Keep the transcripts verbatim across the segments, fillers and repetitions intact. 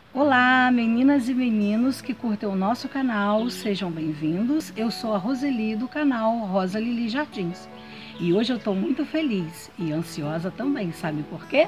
Olá, meninas e meninos que curtem o nosso canal, sejam bem-vindos. Eu sou a Roseli do canal Rosa Lili Jardins e hoje eu estou muito feliz e ansiosa também, sabe por quê?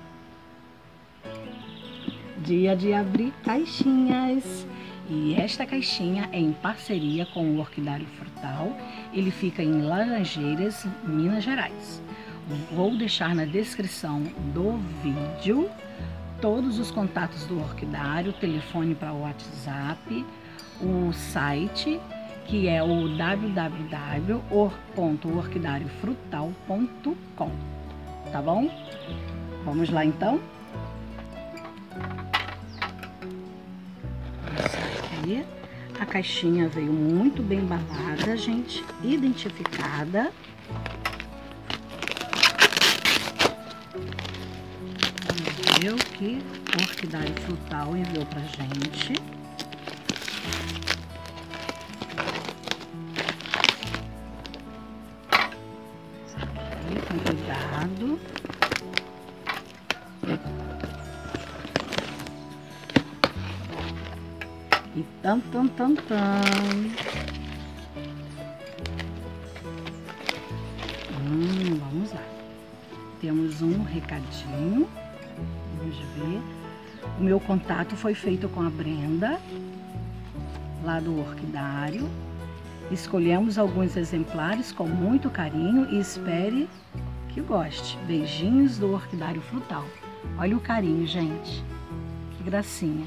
Dia de abrir caixinhas. E esta caixinha é em parceria com o Orquidário Frutal. Ele fica em Laranjeiras, Minas Gerais. Vou deixar na descrição do vídeo todos os contatos do Orquidário, telefone para o WhatsApp, o site, que é o w w w ponto orquidário frutal ponto com, tá bom? Vamos lá então? Aqui. A caixinha veio muito bem embalada, gente, identificada. Vamos ver o que o Orquidário Frutal enviou pra gente. Aqui, com cuidado. E tam, tam, tam, tam. Hum, vamos lá. Temos um recadinho. Vamos ver. O meu contato foi feito com a Brenda, lá do Orquidário. Escolhemos alguns exemplares com muito carinho e espere que goste. Beijinhos do Orquidário Frutal. Olha o carinho, gente. Que gracinha.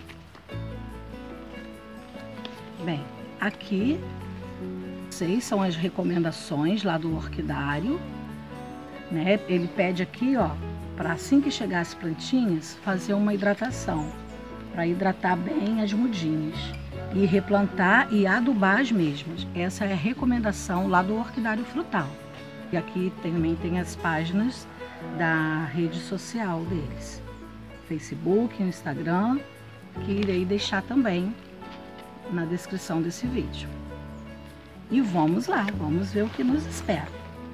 Bem, aqui vocês são as recomendações lá do Orquidário, né? Ele pede aqui, ó, para assim que chegar as plantinhas, fazer uma hidratação, para hidratar bem as mudinhas e replantar e adubar as mesmas. Essa é a recomendação lá do Orquidário Frutal. E aqui também tem as páginas da rede social deles, Facebook, Instagram, que irei deixar também na descrição desse vídeo. E vamos lá, vamos ver o que nos espera.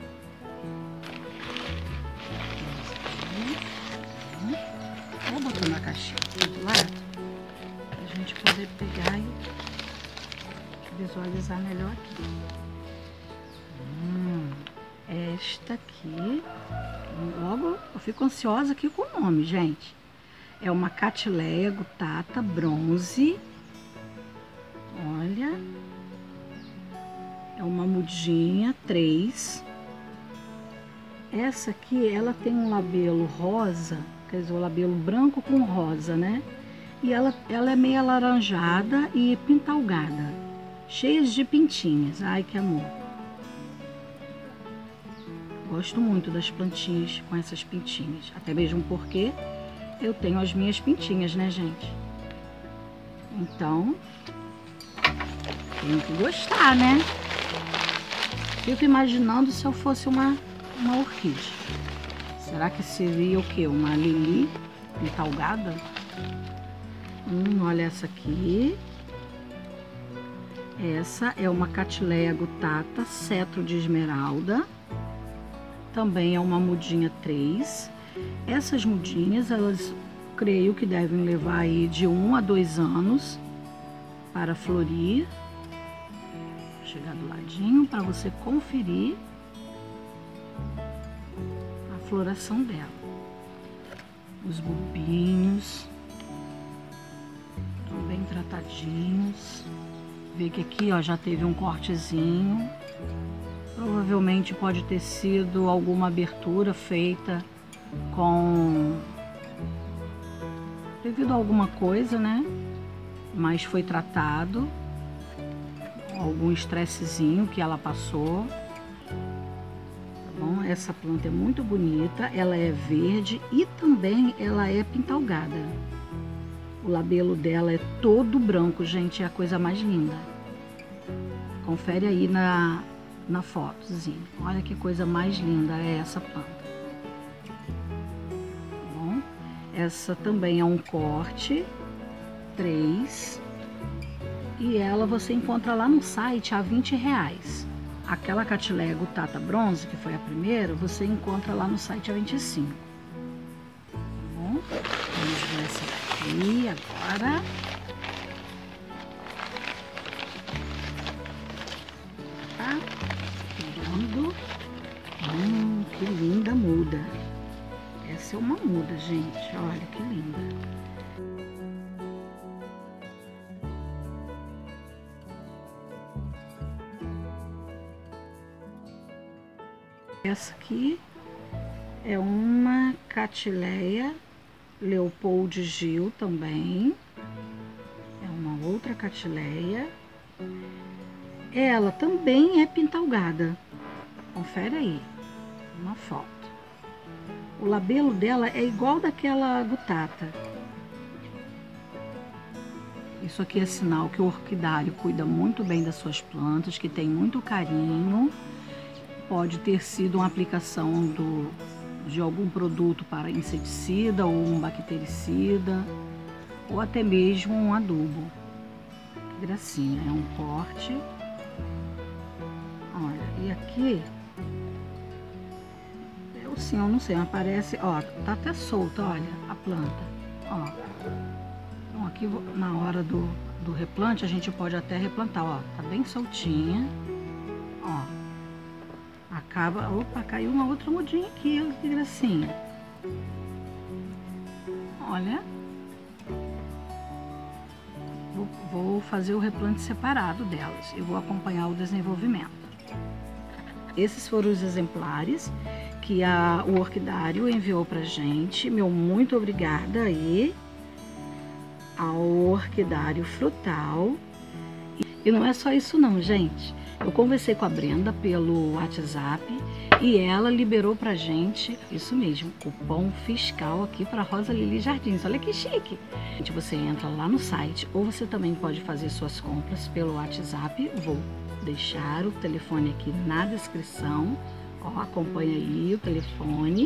Vou botar na caixinha do lado para a gente poder pegar e visualizar melhor aqui. Hum, esta aqui, logo eu fico ansiosa aqui com o nome, gente. É uma Cattleya gutata bronze. Olha, é uma mudinha três. Essa aqui, ela tem um labelo rosa, quer dizer, o labelo branco com rosa, né? E ela, ela é meio alaranjada e pintalgada, cheias de pintinhas. Ai, que amor! Gosto muito das plantinhas com essas pintinhas, até mesmo porque eu tenho as minhas pintinhas, né, gente? Então, tem que gostar, né? Fico imaginando se eu fosse uma, uma orquídea. Será que seria o quê? Uma lili pintalgada? Hum, olha essa aqui. Essa é uma Cattleya gutata, cetro de esmeralda. Também é uma mudinha três. Essas mudinhas, elas creio que devem levar aí de um a dois anos para florir. Chegar do ladinho para você conferir a floração dela. Os bulbinhos estão bem tratadinhos. Vê que aqui, ó, já teve um cortezinho. Provavelmente pode ter sido alguma abertura feita com devido a alguma coisa, né? Mas foi tratado. Algum estressezinho que ela passou, tá bom? Essa planta é muito bonita, ela é verde e também ela é pintalgada. O labelo dela é todo branco, gente, é a coisa mais linda. Confere aí na, na fotozinha. Olha que coisa mais linda é essa planta. Tá bom? Essa também é um corte três. E ela você encontra lá no site a vinte reais. Aquela Cattleya gutata bronze, que foi a primeira, você encontra lá no site a vinte e cinco. Tá bom? Vamos ver essa daqui. E agora tá virando. Hum, que linda muda. Essa é uma muda, gente. Olha que linda. Essa aqui é uma Catileia Leopold Gil também. É uma outra Catileia. Ela também é pintalgada. Confere aí, uma foto. O labelo dela é igual daquela gutata. Isso aqui é sinal que o orquidário cuida muito bem das suas plantas, que tem muito carinho. Pode ter sido uma aplicação do, de algum produto para inseticida ou um bactericida, ou até mesmo um adubo. Que gracinha, é um corte. Olha, e aqui, eu sim, eu não sei, mas parece, ó, tá até solta, olha, a planta, ó. Então aqui na hora do, do replante a gente pode até replantar, ó, tá bem soltinha, ó. Acaba, opa, caiu uma outra mudinha aqui, olha que gracinha. Olha. Vou, vou fazer o replante separado delas e vou acompanhar o desenvolvimento. Esses foram os exemplares que a, o orquidário enviou pra gente. Meu muito obrigada aí ao Orquidário Frutal. E não é só isso não, gente. Eu conversei com a Brenda pelo WhatsApp e ela liberou pra gente, isso mesmo, cupom fiscal aqui para Rosa Lili Jardins. Olha que chique! Gente, você entra lá no site ou você também pode fazer suas compras pelo WhatsApp. Vou deixar o telefone aqui na descrição. Ó, acompanha aí o telefone.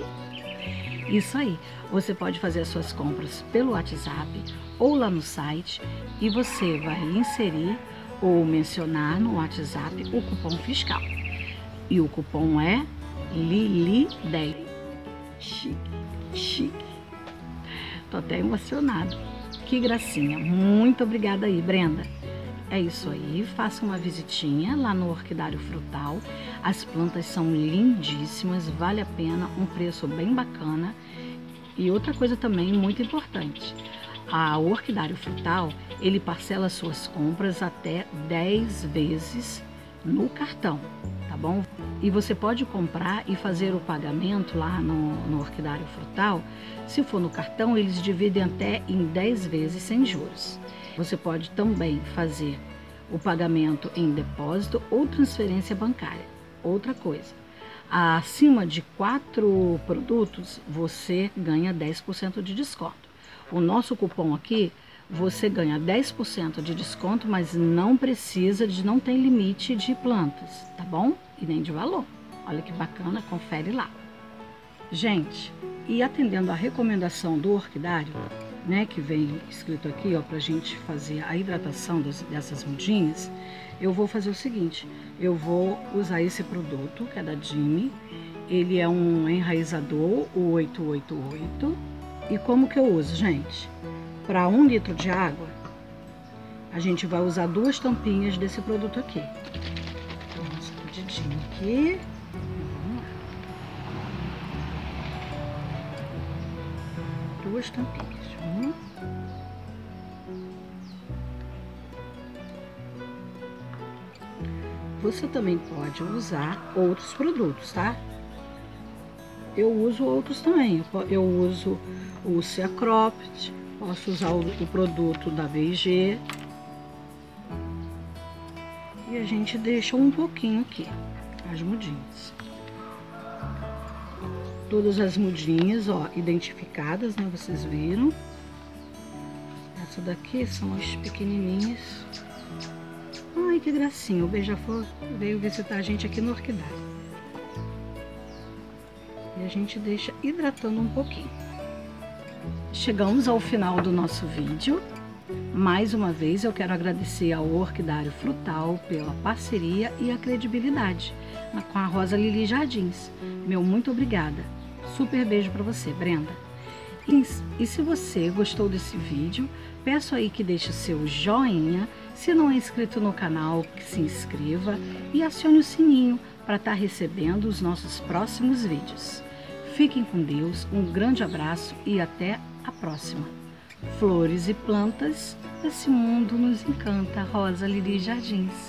Isso aí, você pode fazer as suas compras pelo WhatsApp ou lá no site e você vai inserir ou mencionar no WhatsApp o cupom fiscal. E o cupom é Lili dez. Chique, chique. Tô até emocionada. Que gracinha. Muito obrigada aí, Brenda. É isso aí, faça uma visitinha lá no Orquidário Frutal. As plantas são lindíssimas, vale a pena, um preço bem bacana. E outra coisa também muito importante, a Orquidário Frutal, ele parcela suas compras até dez vezes no cartão, tá bom? E você pode comprar e fazer o pagamento lá no, no Orquidário Frutal. Se for no cartão, eles dividem até em dez vezes sem juros. Você pode também fazer o pagamento em depósito ou transferência bancária. Outra coisa, acima de quatro produtos, você ganha dez por cento de desconto. O nosso cupom aqui, você ganha dez por cento de desconto, mas não precisa de, não tem limite de plantas, tá bom? E nem de valor. Olha que bacana, confere lá. Gente, e atendendo a recomendação do orquidário, né, que vem escrito aqui, ó, pra gente fazer a hidratação das, dessas mudinhas, eu vou fazer o seguinte, eu vou usar esse produto, que é da Jimmy, ele é um enraizador, o oito oito oito, e como que eu uso, gente? Para um litro de água, a gente vai usar duas tampinhas desse produto aqui. Então, uma sacudidinha aqui. Vamos lá. Duas tampinhas. Uma. Você também pode usar outros produtos, tá? Eu uso outros também. Eu uso o Ceacropt, posso usar o, o produto da V e G. E a gente deixa um pouquinho aqui, as mudinhas. Todas as mudinhas, ó, identificadas, né? Vocês viram. Essa daqui são as pequenininhas. Ai, que gracinha. O beija-flor veio visitar a gente aqui no orquidário. E a gente deixa hidratando um pouquinho. Chegamos ao final do nosso vídeo. Mais uma vez eu quero agradecer ao Orquidário Frutal pela parceria e a credibilidade com a Rosa Lili Jardins. Meu muito obrigada. Super beijo para você, Brenda. E se você gostou desse vídeo, peço aí que deixe seu joinha. Se não é inscrito no canal, que se inscreva e acione o sininho para estar recebendo os nossos próximos vídeos. Fiquem com Deus, um grande abraço e até a próxima. Flores e plantas, esse mundo nos encanta. Rosa Lili Jardins.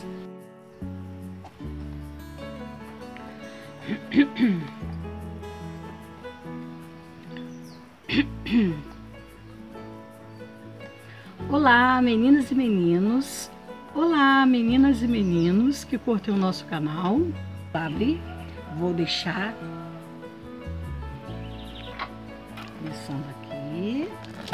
Olá, meninas e meninos. Olá, meninas e meninos que curtem o nosso canal. Abre, vou deixar começando aqui.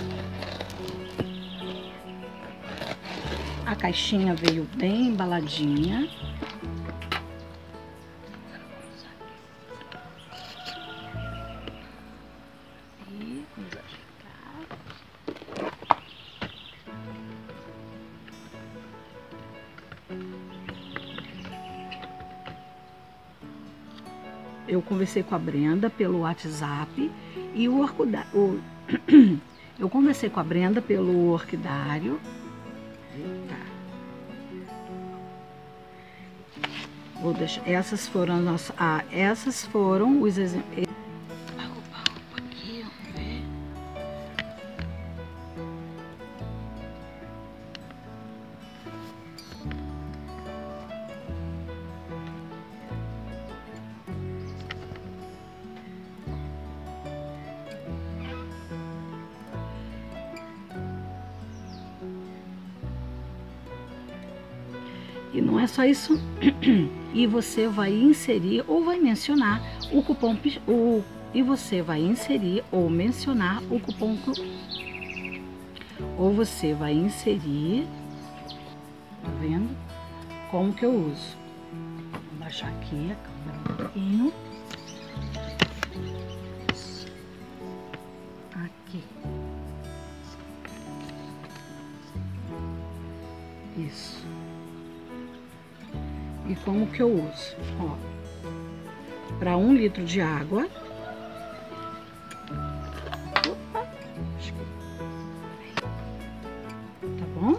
A caixinha veio bem embaladinha. E vamos ajeitar. Eu conversei com a Brenda pelo WhatsApp e o orquidário. O... Eu conversei com a Brenda pelo orquidário. Eita. Vou deixar. Essas foram as nossas. Ah, essas foram os exemplos. Aqui, vamos ver. E não é só isso. E você vai inserir ou vai mencionar o cupom o, e você vai inserir ou mencionar o cupom ou você vai inserir, tá vendo? Como que eu uso? Vou baixar aqui a câmera um pouquinho. Aqui. Isso. E como que eu uso? Ó, para um litro de água. Opa, acho que... Tá bom?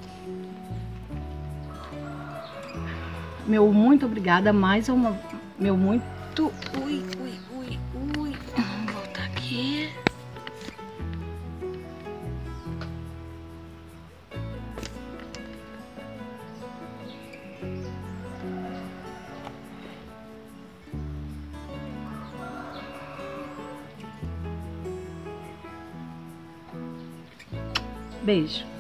Meu muito obrigada, mais uma... Meu muito... Ui, ui, ui, ui. Vamos voltar aqui. Beijo.